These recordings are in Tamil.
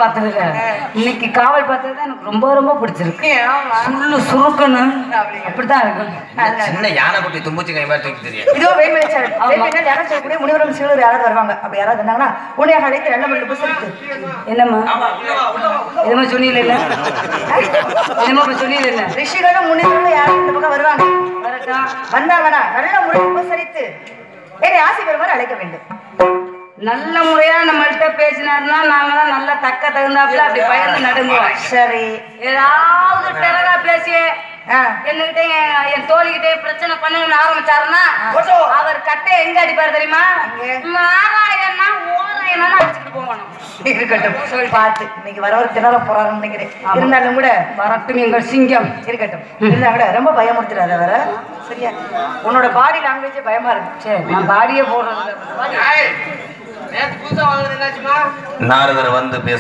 பார்த்ததுல இன்னைக்கு காவல் பார்த்தது எனக்கு ரொம்ப ரொம்ப பிடிச்சிருக்கு. சுள்ளு சுருக்குன்னு அப்படிதான் இருக்கும். சின்ன யானை குட்டி தும்புச்சி கை மாதிரி தூக்கி தெரியும். இதோ வேல்மலைச்சார் யாரும் சொல்லக்கூடிய முனிவரம் சிறுவர் யாராவது வருவாங்க. அப்படி யாராவது வந்தாங்கன்னா உனையாக அழைத்து நல்ல முறையில் புசரித்து. என்னம்மா என்னமோ சொன்னீங்க இல்ல, என்னமோ சொன்னீங்க இல்ல, ரிஷிகளும் முனிவர்களும் யாரும் இந்த பக்கம் வருவாங்க. வரட்டும். வந்தாங்கன்னா நல்ல முறையில் உபசரித்து என்னை ஆசை பெறுமாறு அழைக்க வேண்டும். நல்ல முறையா நம்மள்கிட்ட பேசினாருன்னா நாங்களாம் நல்லா தக்க தகுந்தாப்புல அப்படி பயந்து நடுங்குவோம். சரி, ஏதாவது பிறகா பேசி என்கிட்ட என் தோழிகிட்டே பிரச்சனை பண்ணுங்கன்னு ஆரம்பிச்சாருன்னா அவர் கட்டை எங்க அடிப்பாரு தெரியுமா? நாராயணா ஓராயணா அடிச்சுட்டு போகணும். இருக்கட்டும், சொல்லி பார்த்து இன்னைக்கு வரவர் திணற போறாருன்னு நினைக்கிறேன். இருந்தாலும் கூட வரட்டும் எங்கள் சிங்கம். இருக்கட்டும், இருந்தா கூட ரொம்ப பயமுறுத்துறாத வர. சரியா, உன்னோட பாடி லாங்குவேஜ் பயமா இருக்கு. சரி, நான் பாடியே போடுறது. நாரதர் வந்து பேச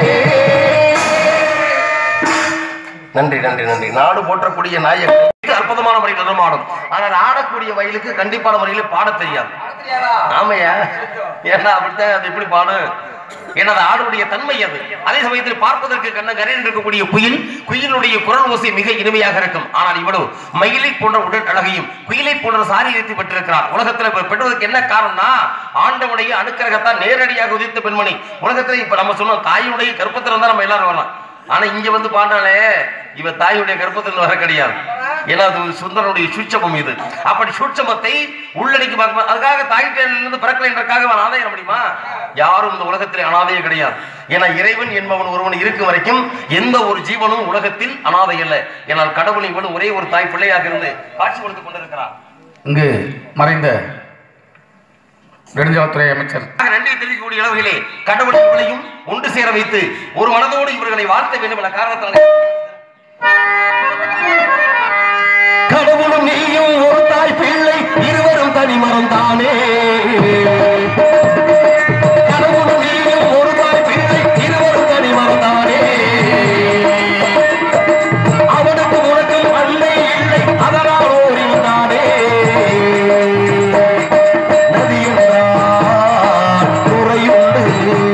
நன்றி நன்றி நன்றி. நாடு போற்றக்கூடிய நாயகன் அற்புதமான முறையில் நடமாடும். ஆனால் ஆடக்கூடிய வயலுக்கு கண்டிப்பான முறையில் பாட தெரியாது. ஆமையா, ஏன்னா அப்படித்தான் அது எப்படி பாடும்? எனது ஆடுடைய தன்மை அது. அதே சமயத்தில் பார்ப்பதற்கு கண்ணகரையில் இருக்கக்கூடிய குயிலுடைய குரல் ஓசை மிக இனிமையாக இருக்கும். ஆனால் இவ்வளவு மயிலை போன்ற உடல் அழகையும் குயிலை போன்ற சாரீரத்தை பெற்றிருக்கிறார். உலகத்தில் பெற்றதற்கு என்ன காரணம்னா ஆண்டவுடைய அனுக்கிரகத்தான் நேரடியாக உதித்த பெண்மணி. உலகத்தில் இப்ப நம்ம சொன்னோம் தாயுடைய கர்ப்பத்தில் இருந்தா நம்ம எல்லாரும் வரலாம். ஆனா இங்க வந்து பாண்டாலே இவ தாயுடைய கர்ப்பத்தில் வர கிடையாது. ஏன்னா அது சுந்தரனுடைய சூட்சமம் இது. அப்படி சூட்சமத்தை உள்ளடக்கி பார்க்க அதுக்காக தாய்கிட்ட பிறக்கலை என்றக்காக அனாதை என முடியுமா? யாரும் இந்த உலகத்தில் அனாதையே கிடையாது. ஏன்னா இறைவன் என்பவன் ஒருவன் இருக்கும் வரைக்கும் எந்த ஒரு ஜீவனும் உலகத்தில் அனாதை அல்ல. ஏனால் கடவுள் இவன் ஒரே ஒரு தாய் பிள்ளையாக இருந்து காட்சி கொடுத்துக் கொண்டிருக்கிறார். இங்கு மறைந்த நெடுஞ்சாலைத்துறை அமைச்சர் நன்றி தெரிவிக்கக்கூடிய அளவிலே கடவுள் இவர்களையும் ஒன்று சேர வைத்து ஒரு மனதோடு இவர்களை வாழ்த்த வேண்டும் என்ற காரணத்தால் கடவுளும் நீயும் ஒரு தாய் பிள்ளை இருவரும் தனி மறந்தானே. கடவுளும் நீயும் ஒரு தாய் பிள்ளை இருவரும் தனி மறந்தானே. அவனுக்கு உனக்கும் அன்னை இல்லை அதனால் ஓரிந்தானே. நதி என்றால் குறையுண்டு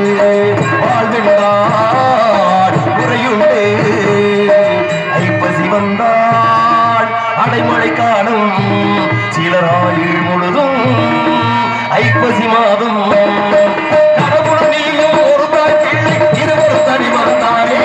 வாழ்வென்றால் குறையுண்டு. ஐப்பசி வந்தால் அடைமழை காணும் சிலராயுள் முழுதும் ஐப்பசி மாதம். கடவுள் நீயும் ஒரு தாய் பிள்ளை இருவரும் தனி மறந்தானே.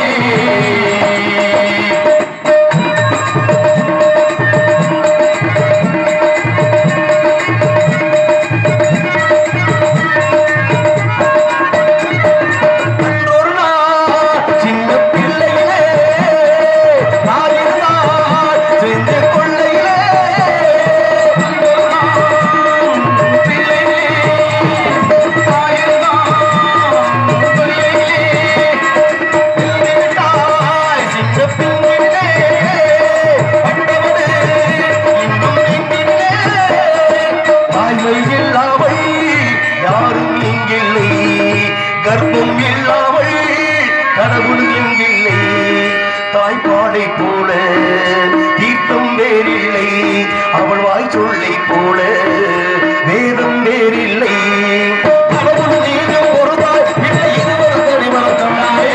கர்ப்பம் இல்லாமல் கடவுள் எங்கில்லை. தாய்ப்பாலை போல தீர்த்தம் வேறில்லை. அவள் வாய் சொல்லை போல வேதம் வேறில்லை. கடவுள் நீயும் ஒரு தாய் பிள்ளை இருவரும் தனி மறந்தானே.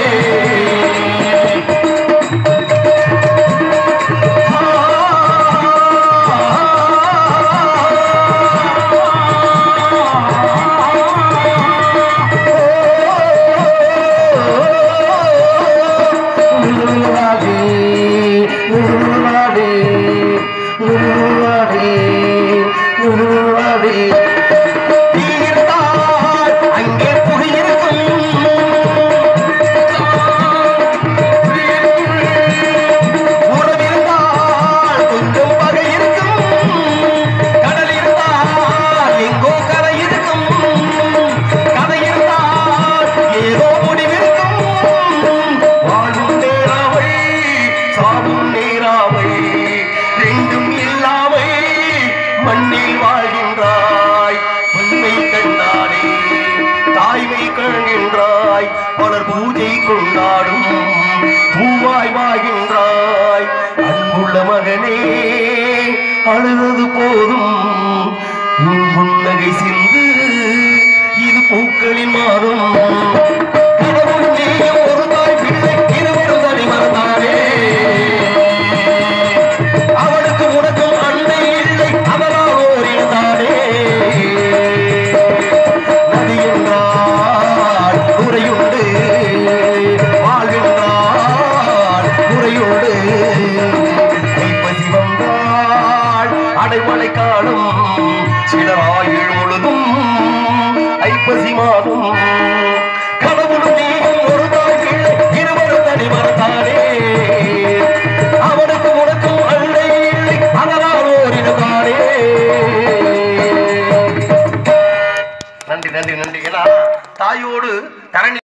அங்கே புகையிருக்கும் உறவிருந்தால் கொஞ்சம் பகை இருக்கும். கடல் இருந்தால் எங்கோ கரை இருக்கும். கதை இருந்தால் ஏதோ முடிவிருக்கும். வாழும் நேராவை சாவும் நேராவை ரெண்டும் இல்லாமை மண்ணில் வாழ்கின்றாய். உண்மை கண்டானே தாய்மை கண்கின்றாய். பலர் பூஜை கொண்டாடும் பூவாய் வாழ்கின்றாய். அன்புள்ள மகனே அழுவது போதும் உன் புன்னகை சிந்து இது பூக்களின் மாறும். கடவுள் நீயும் ஒரு தாய் பிள்ளை இருவரும் தனி மறந்தானே. அவனுக்கு உனக்கும் அன்னை இல்லை அதனால் ஓரிந்தானே. நதி என்றால் குறையுண்டு வாழ்வென்றால் குறையுண்டு. ஐப்பசி வந்தால் அடைமழை காலம் சிலராயுள் முழுதும் ஐப்பசி மாதம். கடவுளும் நீயும் ஒரு தாய் பிள்ளை இருவரும் தனி மறந்தானே. அவனுக்கு உனக்கும் அன்னை இல்லை அதனால் ஓரிடுவானே. நன்றி நன்றி நன்றி. ஏன்னா தாயோடு தரணி